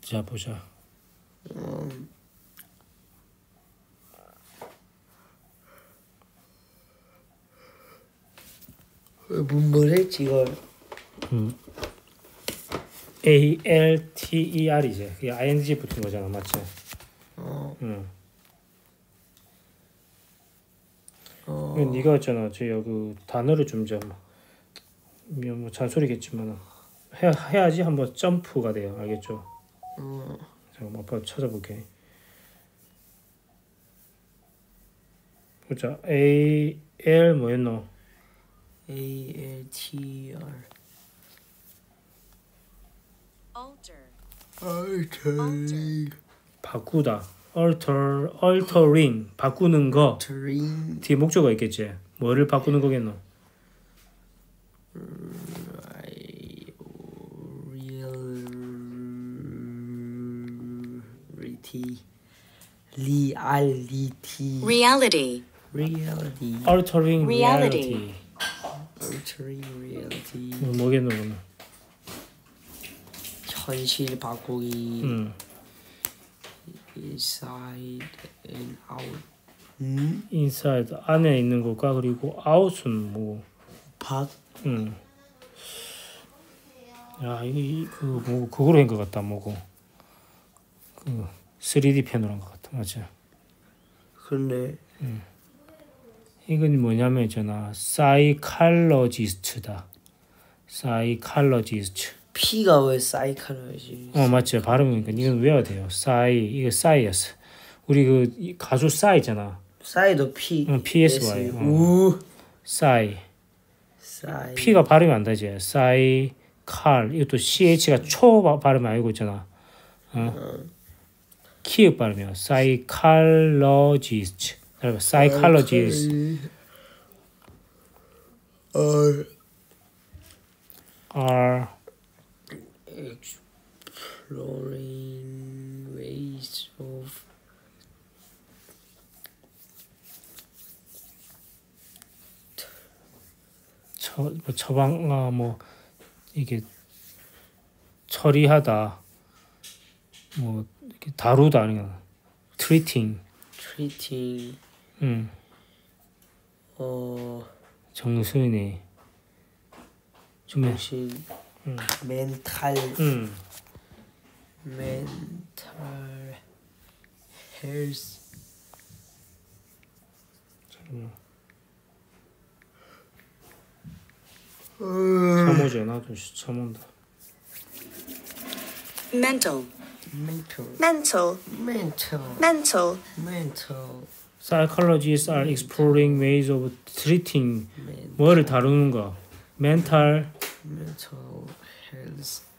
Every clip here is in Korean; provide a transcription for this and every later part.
자 보자. 뭐랬지 이걸? ALTER이지. 그게 ing 붙은 거잖아, 맞지? 이건 네가 했잖아. 그 단어를 뭐 잔소리겠지만 해야지 한번 점프가 돼요. 알겠죠? 잠깐만 아빠 찾아볼게. 보자. AL 뭐였노? ALTR. 바꾸다. altering 바꾸는 거. Altering. 뒤에 목적어가 있겠지. 뭐를 바꾸는 거겠노? Reality. altering reality. Altering reality. 뭐겠노 그러면? 현실 바꾸기. Inside and out. inside 안에 있는 것과 그리고 out은 뭐? 밖. 야 이거 그거로 한 것 같다 뭐고. 그 3D 펜으로 한 것 같아 맞지? 근데 이건 뭐냐면 있잖아. psychologist다. psychologist. P가 왜 사이클로지? 맞지. 발음이니까 이건 외워야 돼요. 이게 싸이였어. 우리 그 가수 싸이 있잖아. 사이도 P. PSY. 우. 싸이. 사이. P가 발음이 안 되지. 싸이 칼. 이것도 CH가 초 발음이 아니고 있잖아. 키읔 발음이야. psychologist. psychologist. are exploring ways of 처방 뭐 이게 처리하다 뭐 이렇게 다루다 아니야. treating. 정순이 정신. 멘탈. 헬스. 참오지 나도 참온다. mental, Psychologists are exploring ways of treating 뭐를 다루는 거. mental health.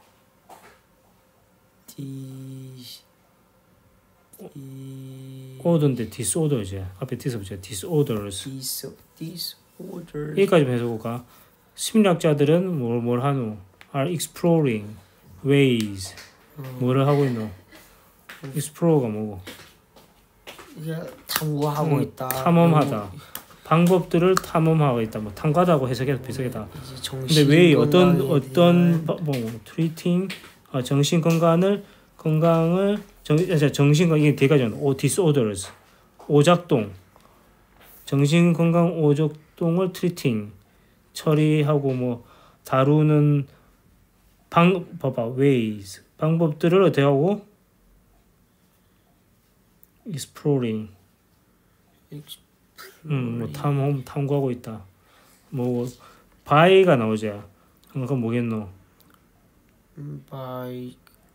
order인데 disorder지. 앞에 disorders. disorder. 여기까지만 해서 볼까? 심리학자들은 뭘 하노? are exploring ways. 뭐를 하고 있노? explore가 뭐고? 이게 탐구하고 있다. 탐험하다. 방법들을 탐험하고 있다. 뭐 탐구하다고 해석해도 비슷하다. 근데 왜 어떤 뭐 treating 정신 건강을 정신 건강 이게 대가잖아. disorders 오작동 정신 건강 오작동을 treating 처리하고 뭐 다루는 ways 방법들을 어떻게 하고 exploring 뭐 탐구하고 있다. 뭐 by가 나오지. 그건 뭐겠노? by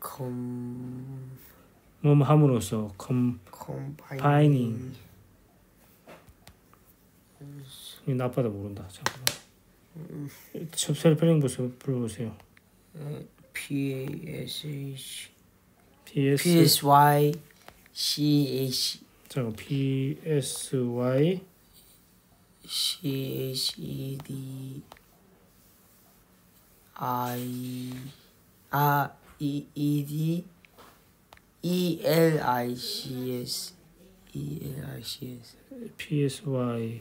뭐 함으로써 combining 이 나빠다 모른다. 잠깐만. 스펠링 불러보세요. PSY CH 잠깐 PSY CHED ED ELICS PSY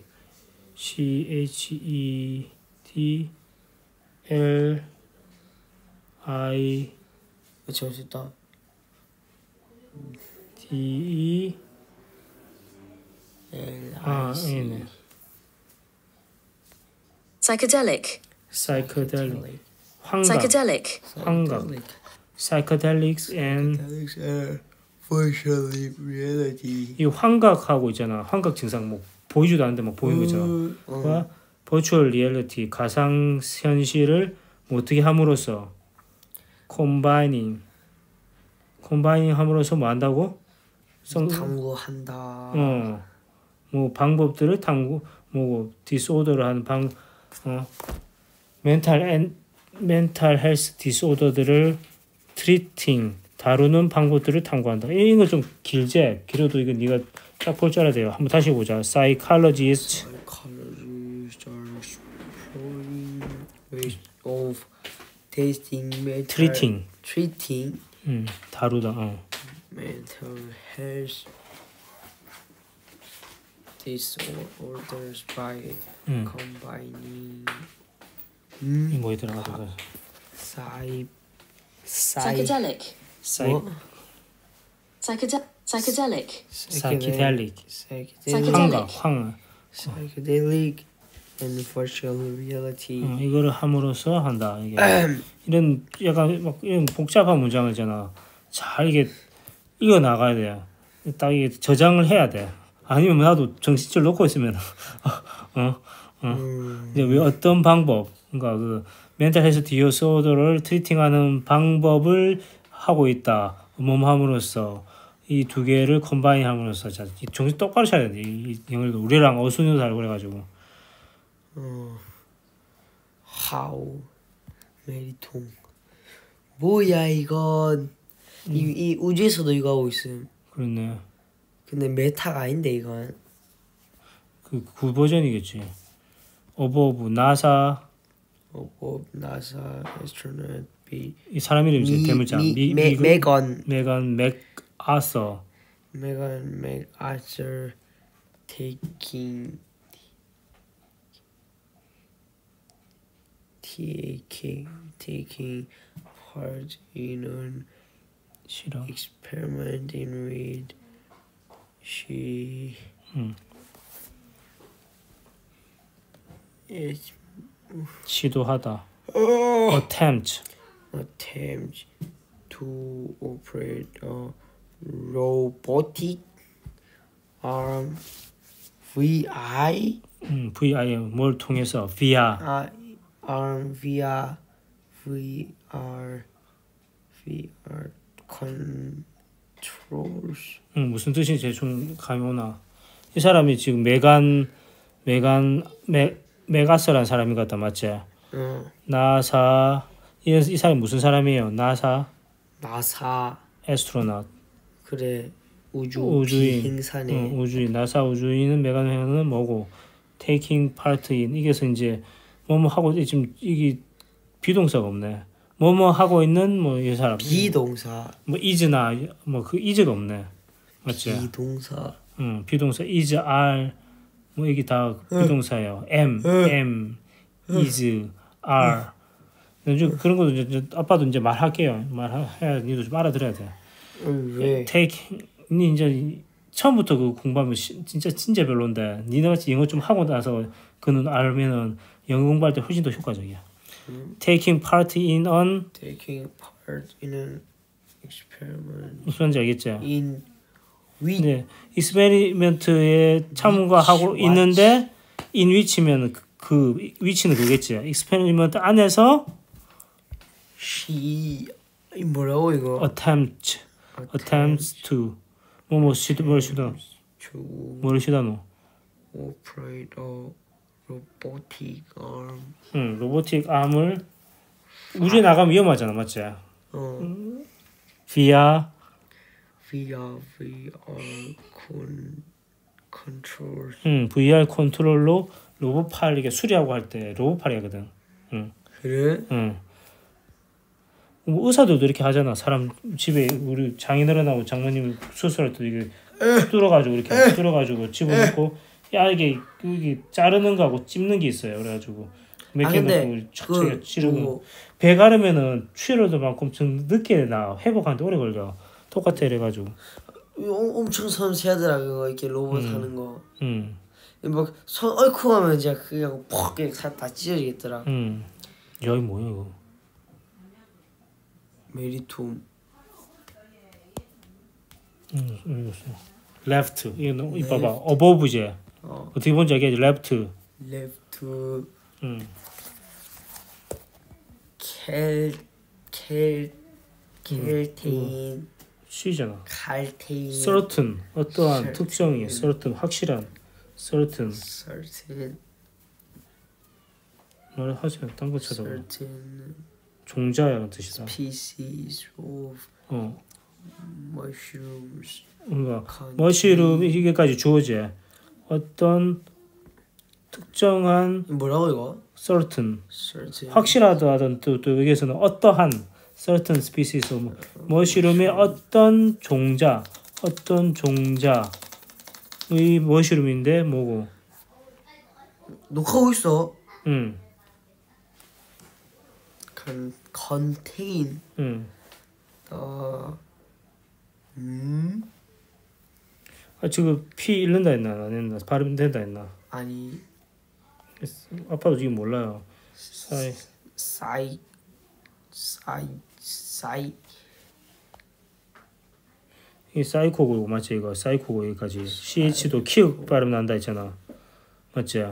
CHED LI 재밌다. D N psychedelic, psychedelic 환각 psychedelic, 환각 psychedelics and virtual reality. 이 환각하고 있잖아. 환각 증상 뭐 보이지도 않는데 막 보이는 거잖아. 과 virtual reality 가상 현실을 뭐 어떻게 함으로써 combining 함으로써 뭐 한다고? 탐구한다. 뭐 방법들을 뭐 디스오더를 하는 멘탈 헬스 디스오더들을 트리팅 다루는 방법들을 탐구한다. 이거 좀 길어도 이거 네가 딱 볼 줄 알아야 돼요. 한번 다시 보자. Psychologists are exploring ways of tasting treating 다루다. mental health disorders by combining 이 뭐더라? psychedelic, psychedelic, psychedelic and virtual reality. 이거를 함으로써 한다. 이게 이런 약간 막 이런 복잡한 문장이잖아. 잘 이게 이어 나가야 돼. 딱 이게 저장을 해야 돼. 아니면 나도 정신줄 놓고 있으면 이제 왜 어떤 방법, 그러니까 그 멘탈 헬스 디소더를 트리팅하는 방법을 하고 있다. 몸함으로써 이 두 개를 컴바인함으로써 자 정신 똑바로 차려야 돼. 이 영어도 우리랑 어순이 다르고 그래가지고. how 메리통 뭐야 이건 이 우주에서도 이거 하고 있음. 그렇네. 근데 메타가 아닌데 이건 그 버전이겠지. 어버브 나사 astronaut 이 사람 이름이지 대문자 메건 맥아서 taking part in an 싫어. experiment in which she 시도하다. attempt to operate a robotic arm VI 뭘 통해서 via arm via VR controls. 무슨 뜻인지 대충 감이 오나. 이 사람이 지금 메가스라는 사람인 것 같다. 맞지? 나사 이 사람이 무슨 사람이에요? 나사 에스트로나ut. 그래 우주인 비행사네. 우주인 나사 우주인은 메간 회원은 뭐고 taking part in 이게서 이제 뭐뭐 하고 지금 이게 비동사가 없네. 뭐뭐 하고 있는 뭐 이 사람 비동사 뭐 is나 뭐 그 is가 없네. 맞지? 비동사 비동사 is are 뭐 이게 다 비동사예요. am is are 그런 것도 이제 아빠도 이제 말할게요. 말해야 니도 좀 알아들어야 돼. 왜? take 니 이제 처음부터 그 공부하면 진짜 별론데 니네 같이 영어 좀 하고 나서 그는 알면은 영어 공부할 때 훨씬 더 효과적이야. taking part in an experiment 무슨 말인지 알겠지? in which 네, 익스페리먼트에 참가하고 있는데 in which면 그 위치는 그겠지. 익스페리먼트 안에서 she 뭐라고 이거 attempts to 뭘 시도노 operate a robotic arm. 로보틱 암을 우주에 나가면 위험하잖아, 맞지? via VR controls. VR 컨트롤로 로봇팔 이게 수리하고 할 때 로봇팔이거든. 그래? 뭐 의사들도 이렇게 하잖아. 사람 집에 우리 장인어른하고 장모님 수술할 때 이게 뚫어가지고 이렇게 뚫어가지고 집어넣고 야 이게 자르는 거하고 찝는 게 있어요. 그래가지고 몇 개 넣고 촥 치르고 배 가르면은 출혈도 많고 좀 늦게 나 회복하는데 오래 걸려. 똑같아 이래가지고. 엄청 섬세하더라 그거 이렇게 로봇 하는 거. 음. 막 손 얼쿵 하면 진짜 그냥 퍽 그냥 다 찢어지겠더라. 여기 뭐야 이거? 메리톰. left 이거 봐봐 above지. 어떻게 본지 알겠지? left. 레프트. 음. 켈테인. C잖아. 칼테인. certain 어떠한 certain. 특정이 certain 확실한 certain certain. 말을 하지 딴거 찾아봐. certain 종자라는 뜻이다. species of mushrooms. 그러니까 머시룸 이게까지 주어져. 어떤 특정한 뭐라고 이거? certain certain. 확실하다던 또 여기에서는 어떠한 certain species 머시룸의 어떤 종자의 머시룸인데 뭐고? 녹화하고 있어. contain. 지금 P 읽는다 했나 안 했나 발음 된다 했나? 아니 아빠도 지금 몰라요. 사이 이 사이코고 맞지 이거 사이코고 여기까지 CH도 키읔 발음 난다 했잖아. 맞지?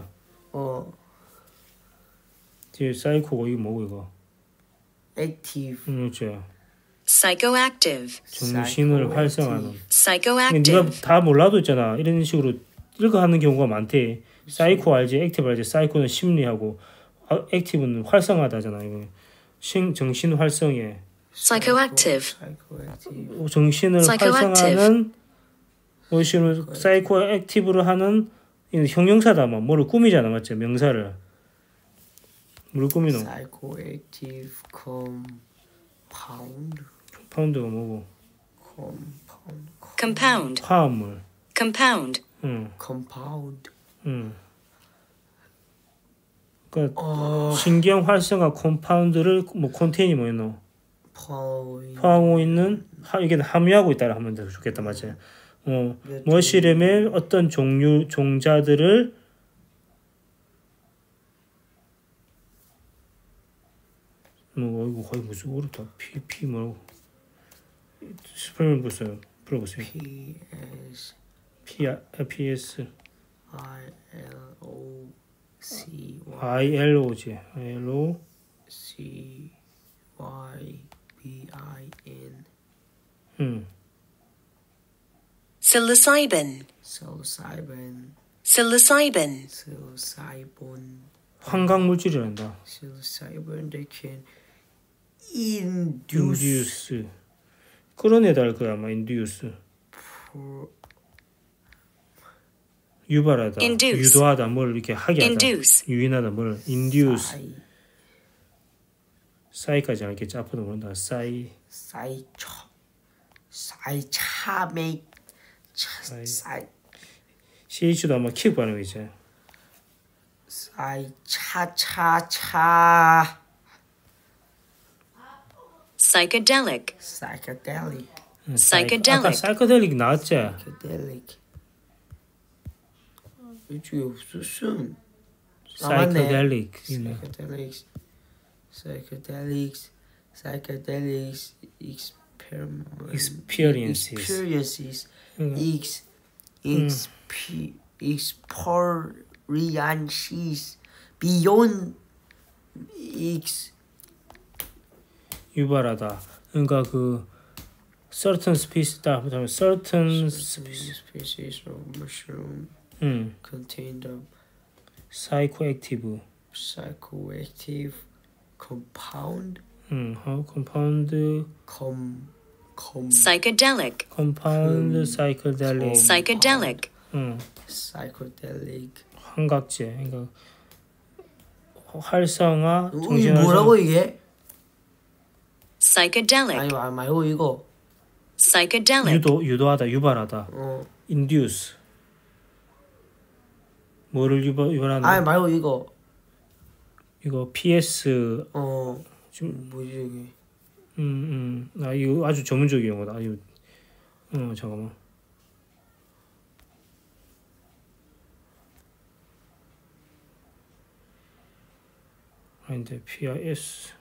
뒤에 사이코고 이거 뭐고 이거? active. 그렇지. Psychoactive. 정신을 활성화하는. 네가 Psychoactive. 다 몰라도 있잖아. 이런 식으로 읽어하는 경우가 많대. 사이코 알지? 액티브 알지? 사이코는 심리하고 액티브는 활성화하다잖아. 이거 정신 활성에 Psychoactive. 정신을 Psychoactive. 활성화하는 무엇이면 사이코 액티브를 하는 이건 형용사다. 뭐 뭐를 꾸미잖아, 맞지? 명사를 뭘 꾸미노? psychoactive compound. 파운드가 뭐고? Compound. 화합물. Compound. compound. 그러니까 신경 활성화 컴파운드를 뭐 컨테인이 뭐였노? point. 포함하고 있는 이게 함유하고 있다라 하면 더 좋겠다, 맞지? 머시름의 어떤 종자들을 뭐 이거 거의 무슨 어렵다. P 뭐라고? 설명 보세요. 풀어보세요. PS ILO지. ILO CYBIN. Psilocybin. psilocybin. Psilocybin. 환각 물질이란다. psilocybin they can induce induce 끌어내다 할 거야 아마 induce 유발하다 Induce. 유도하다 뭘 이렇게 하게 하다 Induce. 유인하다 뭘 induce 싸이까지 알겠지 앞으로 모른다 싸이 make CH도 아마 킥 발음이지 차차차 Psychedelic. psychedelic Psychedelic. 아까 사이코델릭 나왔지 psychedelic 이쪽에 없었음. 사이코델릭 psychedelics experiences experiences beyond 유발하다 그러니까 그 certain species다 하면 certain species of mushroom contain the psychoactive compound compound Psychedelic. compound psychedelic Psychedelic. psychedelic 환각제 그러니까 활성화 이게 정신 뭐라고 이게? Psychedelic. 아니 말고 이거 Psychedelic. 유도하다 유발하다 induce 뭐를 유발하는 아니 말고 이거 PS 지금 뭐지 이게 이거 아주 전문적인 용어다. 이거 잠깐만. 아닌데 PIS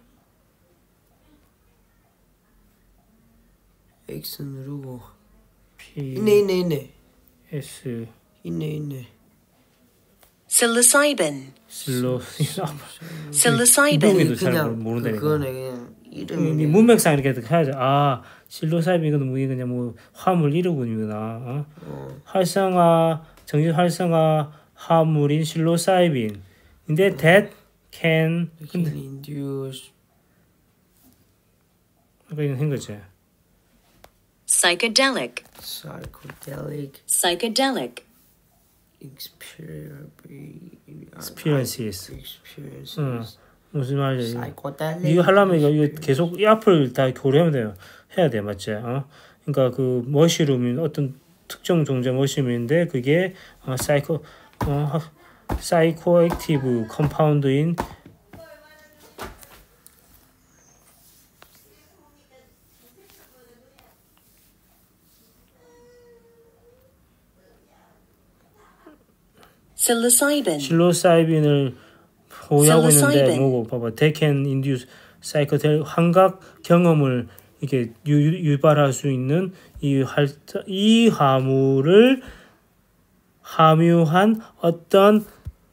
X 누르고 P 있네 S 있네 psilocybin, 슬로 psilocybin, 이름도 잘 그냥 모른다니까. 그거네 그냥 이 이름이 문맥상 이렇게 해야죠. 아 실로사이빈 이건 뭐 그냥 뭐 화물 이름이구나. 활성화 정신 활성화 화물인 실로사이빈. 근데 that can can 근데 induce 아까 이건 한 거지. psychedelic, psychedelic psychedelic, experiences. experiences 무슨 말이야? psychedelic 이거 하려면 이거 계속 이 앞을 다 고려하면 돼요. 해야 돼, 맞지? 그러니까 그 머시룸이 어떤 특정 종자 머시룸인데 그게 사이코액티브 컴파운드인 psilocybin, 실로사이빈을 보유하고 있는데 psilocybin. 뭐고 봐봐. They can induce psychedelic 환각 경험을 이렇게 유발할 수 있는 이 화물을 함유한 어떤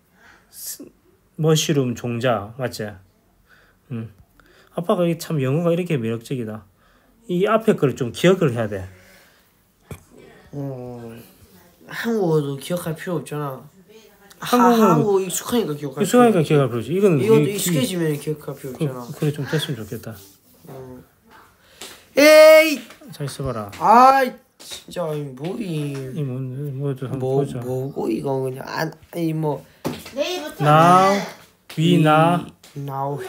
머시룸 종자 맞지? 아빠가 참 영어가 이렇게 매력적이다. 이 앞에 걸 좀 기억을 해야 돼. 한국어도 기억할 필요 없잖아. 한국어는 한국어 익숙하니까 기억할 익숙하니까 기억할 필요 없지. 이거는 이것도 익숙해지면 기억할 필요 없잖아. 그래 좀 됐으면 좋겠다. 에이, 잘 써봐라. 아이 진짜 뭐이 뭐도 한번 보자. 뭐고 이거 그냥 아니 뭐 Now we now now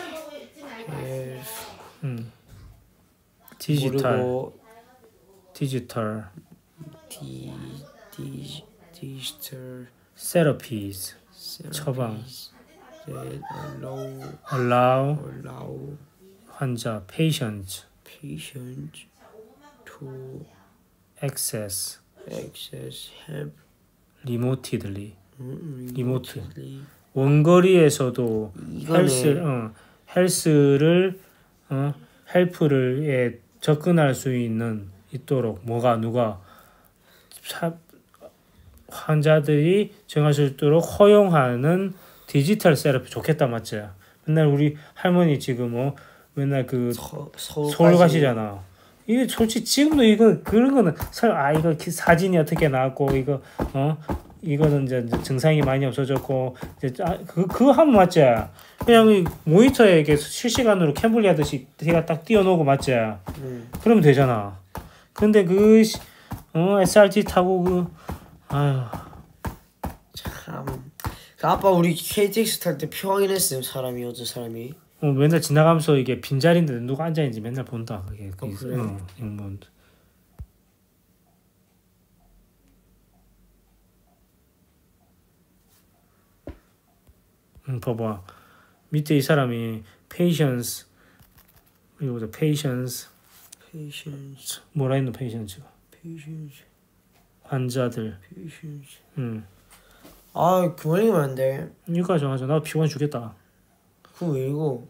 디지털 모르고 디지털 디지털 therapies 처방 allow allow 환자 patients patient to access help remotely 리모트 remotely. 원거리에서도 이거네. 헬스를 헬프를 접근할 수 있도록 누가 환자들이 정할 수 있도록 허용하는 디지털 세라피 좋겠다 맞지? 맨날 우리 할머니 지금 맨날 그 서울 가시잖아. 이게 솔직히 지금도 이거 그런 거는 이거 사진이 어떻게 나왔고 이거는 이제 증상이 많이 없어졌고 이제 그거 하면 맞지? 그냥 이 모니터에 이렇게 실시간으로 캠블리 하듯이 걔가 딱 띄워놓고 맞지? 그러면 되잖아. 근데 SRT 타고 아유 참. 그 아빠 우리 KTX 탈 때 표 확인했어요. 어떤 사람이. 맨날 지나가면서 이게 빈자리인데 누가 앉아있는지 맨날 본다. 그게 그래? 봐봐. 밑에 이 사람이 patience 이거 보자. patience 뭐라 했노 patience가 환자들 아 그만 읽으면 안 돼. 이거 정하자. 나 피곤해 죽겠다. 그거 왜 읽어?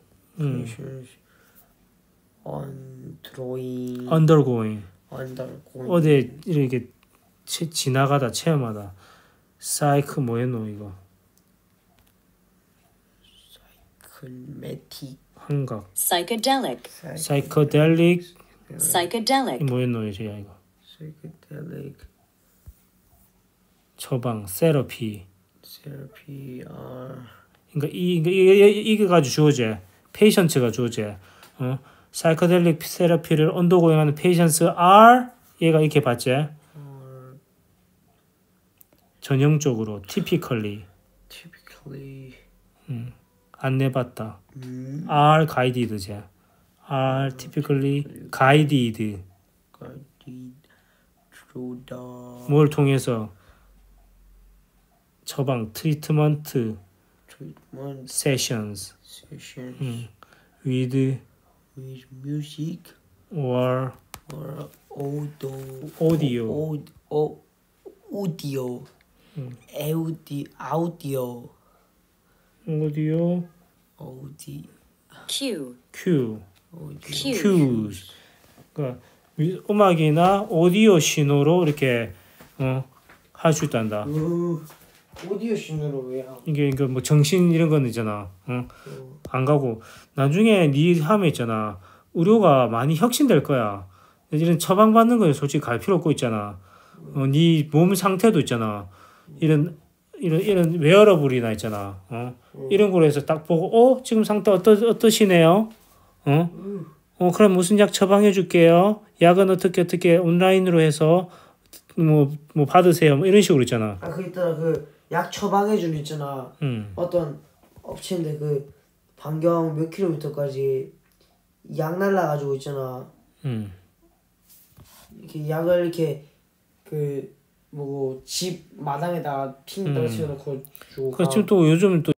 undergoing undergoing 어디 이렇게 지나가다 체험하다. psych 뭐였노 이거 클메틱 환각 psychedelic, psychedelic psychedelic, 뭐였노 이거 psychedelic 처방 therapy therapy 그러니까 이게 가지고 주어져. patient가 주어져. psychedelic therapy를 언더고잉하는 patients are 얘가 이렇게 봤지. 전형적으로 typically 안내받다. are guided제. are typically guided 뭘 통해서 처방 treatment sessions with music or 오디오. 오디오. 아우디오. 오디오. 오디. Q. 큐. Q. 큐. 그러니까 음악이나 오디오 신호로 이렇게 할 수 있단다. 오디오 신호로 왜요? 이게 뭐 정신 이런 건 있잖아. 안 가고 나중에 네 함에 있잖아. 의료가 많이 혁신될 거야. 이런 처방 받는 거에 솔직히 갈 필요 없고 있잖아. 네 몸 상태도 있잖아. 이런 웨어러블이나 있잖아. 이런 거로 해서 딱 보고 지금 상태 어떠시네요? 그럼 무슨 약 처방해 줄게요. 약은 어떻게 온라인으로 해서 뭐 받으세요. 뭐 이런 식으로 있잖아. 그 있더라 약 처방해준 있잖아. 어떤 업체인데 반경 몇 킬로미터까지 약 날라가지고 있잖아. 이렇게 약을 이렇게 집 마당에다가 핑 떨어뜨려놓고 주고. 그렇지 또 요즘 또